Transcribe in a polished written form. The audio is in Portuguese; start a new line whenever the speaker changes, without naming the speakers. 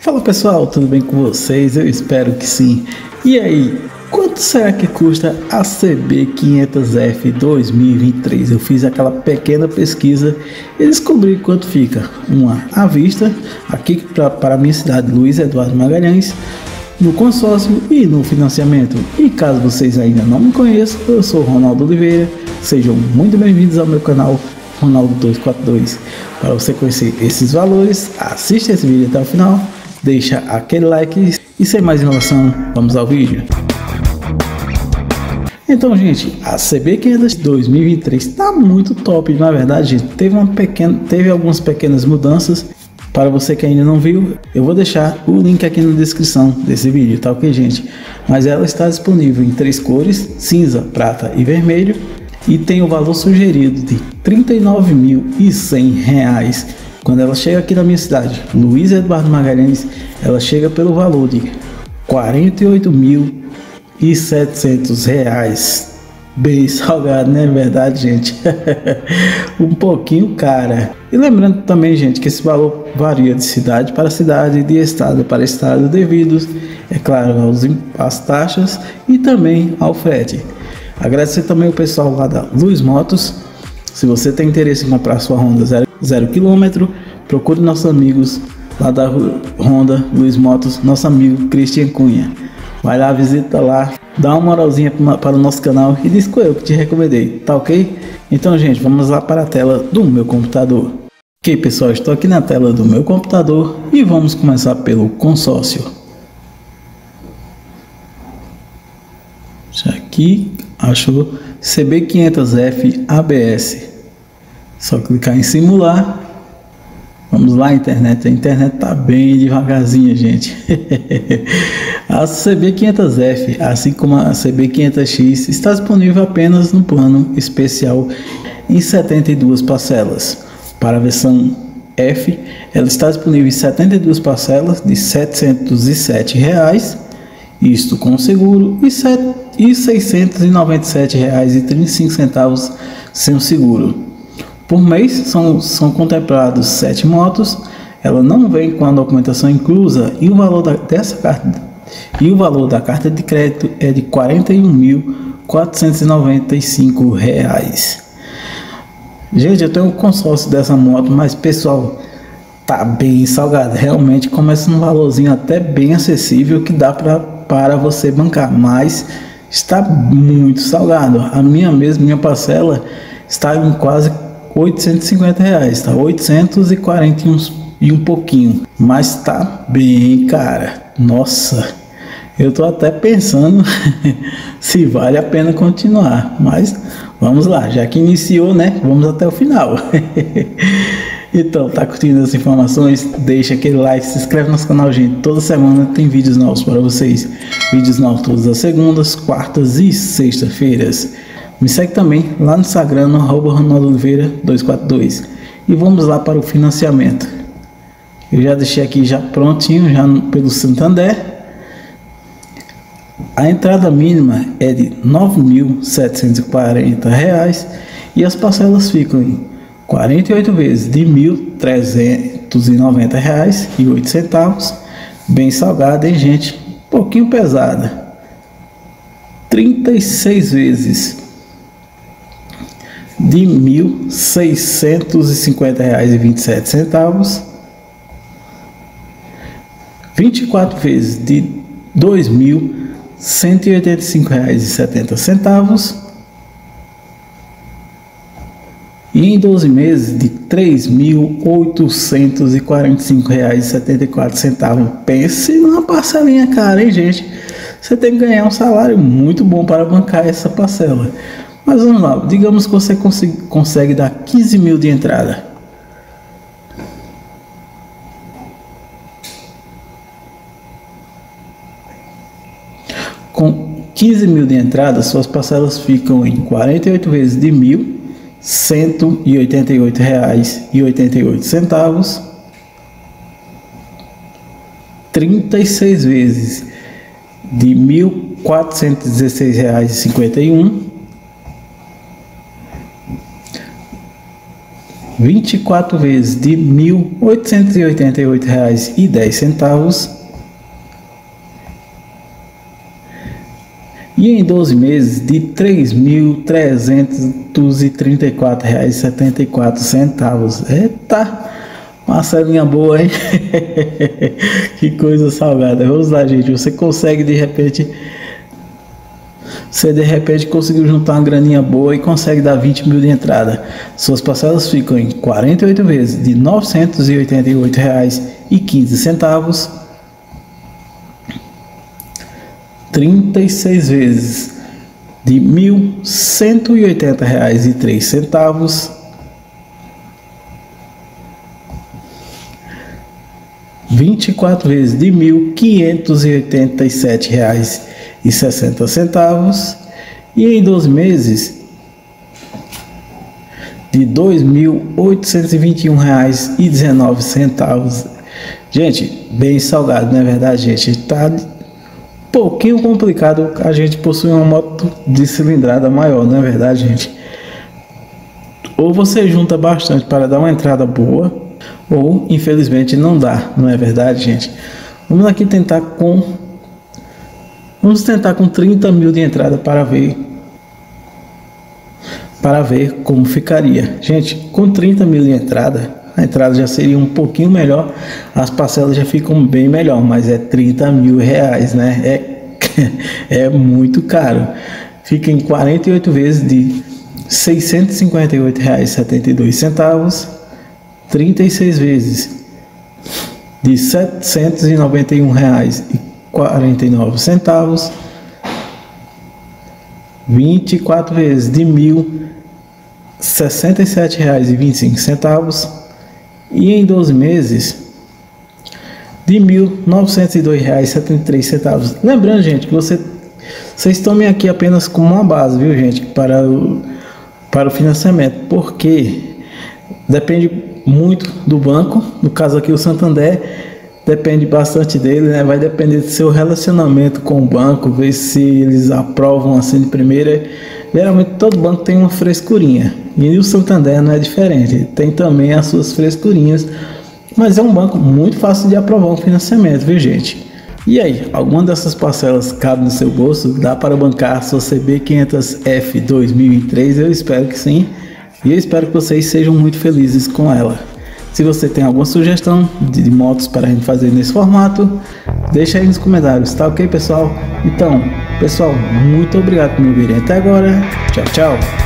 Fala pessoal, tudo bem com vocês? Eu espero que sim. E aí, quanto será que custa a CB500F 2023? Eu fiz aquela pequena pesquisa e descobri quanto fica uma à vista, aqui para a minha cidade, Luiz Eduardo Magalhães, no consórcio e no financiamento. E caso vocês ainda não me conheçam, eu sou Ronaldo Oliveira, sejam muito bem-vindos ao meu canal Ronaldo 242. Para você conhecer esses valores, assista esse vídeo até o final, deixa aquele like e sem mais enrolação, vamos ao vídeo. Então, gente, a CB500 2023 está muito top. Na verdade, gente, teve algumas pequenas mudanças. Para você que ainda não viu, eu vou deixar o link aqui na descrição desse vídeo, tá ok, gente? Mas ela está disponível em três cores: cinza, prata e vermelho, e tem o valor sugerido de R$ 39.100. Quando ela chega aqui na minha cidade, Luiz Eduardo Magalhães, ela chega pelo valor de R$ 48.700. Bem salgado, não é verdade, gente? Um pouquinho cara. E lembrando também, gente, que esse valor varia de cidade para cidade, de estado para estado, devido, é claro, às taxas e também ao frete. Agradecer também o pessoal lá da Luz Motos. Se você tem interesse em comprar sua Honda 0 km, procure nossos amigos lá da Honda Luz Motos, nosso amigo Christian Cunha. Vai lá, visita lá, dá uma moralzinha para o nosso canal e diz que eu que te recomendei, tá ok? Então, gente, vamos lá para a tela do meu computador. Ok, pessoal, estou aqui na tela do meu computador e vamos começar pelo consórcio. Aqui, achou CB500F ABS. Só clicar em simular. Vamos lá, internet. A internet tá bem devagarzinha, gente. A CB500F, assim como a CB500X, está disponível apenas no plano especial em 72 parcelas. Para a versão F, ela está disponível em 72 parcelas de R$ 707, isto com seguro, e R$ 697,35 sem o seguro. Por mês são contemplados 7 motos. Ela não vem com a documentação inclusa e o valor da carta de crédito é de R$ 41.495. Gente, eu tenho um consórcio dessa moto, mas pessoal, tá bem salgado. Realmente começa num valorzinho até bem acessível que dá para você bancar, mas está muito salgado. A minha parcela está em quase R$ 850, tá? 841 e um pouquinho, mas tá bem cara. Nossa, eu tô até pensando se vale a pena continuar, mas vamos lá, já que iniciou, né? Vamos até o final. Então, tá curtindo as informações? Deixa aquele like, se inscreve no nosso canal, gente. Toda semana tem vídeos novos para vocês. Vídeos novos todas as segundas, quartas e sextas-feiras. Me segue também lá no Instagram, no @RonaldoOliveira242. E vamos lá para o financiamento. Eu já deixei aqui já prontinho, já pelo Santander. A entrada mínima é de R$ 9.740 e as parcelas ficam em 48 vezes de R$ 1.390,08. Bem salgada, hein, gente? Um pouquinho pesada. 36 vezes de R$ 1.650,27. 24 vezes de R$ 2.185,70. E em 12 meses de R$ 3.845,74. Pense numa parcelinha cara, hein, gente? Você tem que ganhar um salário muito bom para bancar essa parcela. Mas vamos lá, digamos que você consegue dar 15 mil de entrada. Com 15 mil de entrada, suas parcelas ficam em 48 vezes de R$ 1.188,88. 36 vezes de R$ 1.416,51. 24 vezes de R$ 1.888,10 e em 12 meses de R$ 3.334,74. Eita, parcelinha boa, hein? Que coisa salgada. Vamos lá, gente. Você consegue de repente conseguiu juntar uma graninha boa e consegue dar 20 mil de entrada. Suas parcelas ficam em 48 vezes de R$ 988,15, 36 vezes de R$ 1.180,03, 24 vezes de R$ 1.587,60 e em 12 meses de R$ 2.821,19. Gente, bem salgado, não é verdade, gente? Tá um pouquinho complicado a gente possuir uma moto de cilindrada maior, não é verdade, gente? Ou você junta bastante para dar uma entrada boa, ou infelizmente não dá, não é verdade, gente? Vamos aqui tentar com 30 mil de entrada para ver como ficaria. Gente, com 30 mil de entrada, a entrada já seria um pouquinho melhor, as parcelas já ficam bem melhor, mas é R$30 mil, né? É muito caro. Fica em 48 vezes de R$ 658,72, 36 vezes de R$ 791,49, 24 vezes de R$ 1.067,25 e em 12 meses de R$ 1.902,73. Lembrando, gente, que vocês tomem aqui apenas como uma base, viu, gente, para o financiamento, porque depende muito do banco. No caso aqui o Santander depende bastante dele, né? Vai depender do seu relacionamento com o banco, ver se eles aprovam assim de primeira. Geralmente todo banco tem uma frescurinha e o Santander não é diferente, tem também as suas frescurinhas, mas é um banco muito fácil de aprovar um financiamento, viu, gente? E aí, alguma dessas parcelas cabe no seu bolso? Dá para bancar a sua CB500F 2003? Eu espero que sim, e eu espero que vocês sejam muito felizes com ela. Se você tem alguma sugestão de motos para a gente fazer nesse formato, deixa aí nos comentários, tá ok, pessoal? Então, pessoal, muito obrigado por me ouvirem até agora. Tchau, tchau!